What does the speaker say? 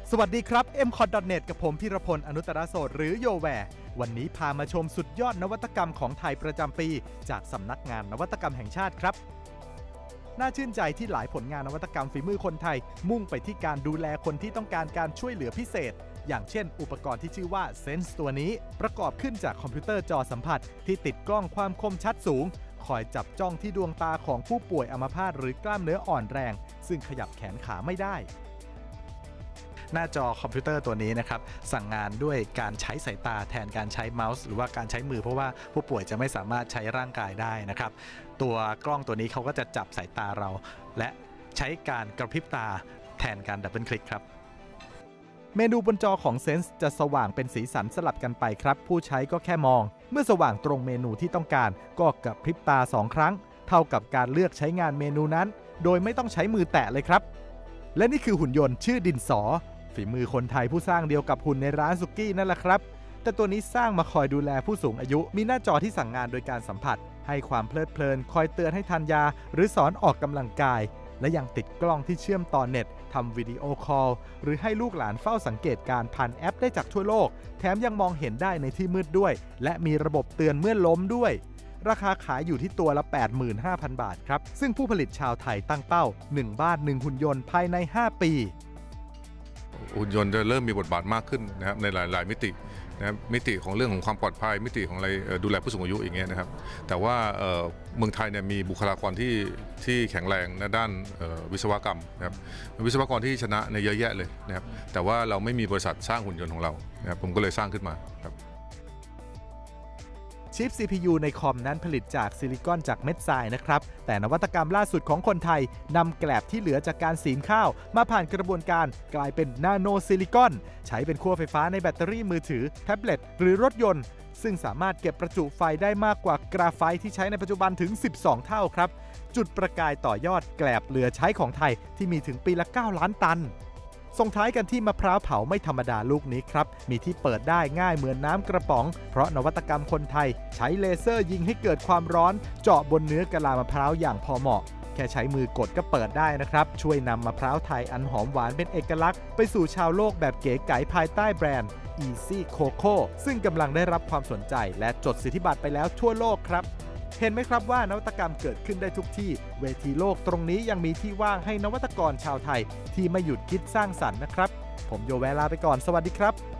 สวัสดีครับ mcot.net กับผมพีรพลอนุตตรโสดหรือโยแวร์วันนี้พามาชมสุดยอดนวัตกรรมของไทยประจำปีจากสำนักงานนวัตกรรมแห่งชาติครับน่าชื่นใจที่หลายผลงานนวัตกรรมฝีมือคนไทยมุ่งไปที่การดูแลคนที่ต้องการการช่วยเหลือพิเศษอย่างเช่นอุปกรณ์ที่ชื่อว่า Sense ตัวนี้ประกอบขึ้นจากคอมพิวเตอร์จอสัมผัสที่ติดกล้องความคมชัดสูงคอยจับจ้องที่ดวงตาของผู้ป่วยอัมพาตหรือกล้ามเนื้ออ่อนแรงซึ่งขยับแขนขาไม่ได้หน้าจอคอมพิวเตอร์ตัวนี้นะครับสั่งงานด้วยการใช้สายตาแทนการใช้เมาส์หรือว่าการใช้มือเพราะว่าผู้ป่วยจะไม่สามารถใช้ร่างกายได้นะครับตัวกล้องตัวนี้เขาก็จะจับสายตาเราและใช้การกระพริบตาแทนการดับเบิลคลิกครับเมนูบนจอของ Sense จะสว่างเป็นสีสันสลับกันไปครับผู้ใช้ก็แค่มองเมื่อสว่างตรงเมนูที่ต้องการก็กระพริบตา2ครั้งเท่ากับการเลือกใช้งานเมนูนั้นโดยไม่ต้องใช้มือแตะเลยครับและนี่คือหุ่นยนต์ชื่อดินสอฝีมือคนไทยผู้สร้างเดียวกับหุ่นในร้านสุกี้นั่นแหละครับแต่ตัวนี้สร้างมาคอยดูแลผู้สูงอายุมีหน้าจอที่สั่งงานโดยการสัมผัสให้ความเพลิดเพลินคอยเตือนให้ทานยาหรือสอนออกกำลังกายและยังติดกล้องที่เชื่อมต่อเน็ตทำวิดีโอคอลหรือให้ลูกหลานเฝ้าสังเกตการผ่านแอปได้จากทั่วโลกแถมยังมองเห็นได้ในที่มืดด้วยและมีระบบเตือนเมื่อล้มด้วยราคาขายอยู่ที่ตัวละ 85,000 บาทครับซึ่งผู้ผลิตชาวไทยตั้งเป้า1บ้าน1หุ่นยนต์ภายใน5ปีหุ่นยนต์จะเริ่มมีบทบาทมากขึ้นนะครับในหลายมิตินะครับมิติของเรื่องของความปลอดภัยมิติของอะไรดูแลผู้สูงอายุอย่างเงี้ยนะครับแต่ว่าเมืองไทยเนี่ยมีบุคลากรที่แข็งแรงในด้านวิศวกรรมนะครับวิศวกรที่ชนะในเยอะแยะเลยนะครับแต่ว่าเราไม่มีบริษัทสร้างหุ่นยนต์ของเรานะครับผมก็เลยสร้างขึ้นมาครับชิป CPU ในคอมนั้นผลิตจากซิลิคอนจากเม็ดทรายนะครับแต่นวัตกรรมล่าสุดของคนไทยนำแกลบที่เหลือจากการสีข้าวมาผ่านกระบวนการกลายเป็นนาโนซิลิคอนใช้เป็นขั้วไฟฟ้าในแบตเตอรี่มือถือแท็บเล็ตหรือรถยนต์ซึ่งสามารถเก็บประจุไฟได้มากกว่ากราไฟต์ที่ใช้ในปัจจุบันถึง12เท่าครับจุดประกายต่อยอดแกลบเหลือใช้ของไทยที่มีถึงปีละ9ล้านตันส่งท้ายกันที่มะพร้าวเผาไม่ธรรมดาลูกนี้ครับมีที่เปิดได้ง่ายเหมือนน้ำกระป๋องเพราะนวัตกรรมคนไทยใช้เลเซอร์ยิงให้เกิดความร้อนเจาะบนเนื้อกะลามะพร้าวอย่างพอเหมาะแค่ใช้มือกดก็เปิดได้นะครับช่วยนำมะพร้าวไทยอันหอมหวานเป็นเอกลักษณ์ไปสู่ชาวโลกแบบเก๋ไก๋ภายใต้แบรนด์ Easy Coco ซึ่งกำลังได้รับความสนใจและจดสิทธิบัตรไปแล้วทั่วโลกครับเห็นไหมครับว่านวัตกรรมเกิดขึ้นได้ทุกที่เวทีโลกตรงนี้ยังมีที่ว่างให้นวัตกรชาวไทยที่ไม่หยุดคิดสร้างสรรค์นะครับผมโยแวร์ลาไปก่อนสวัสดีครับ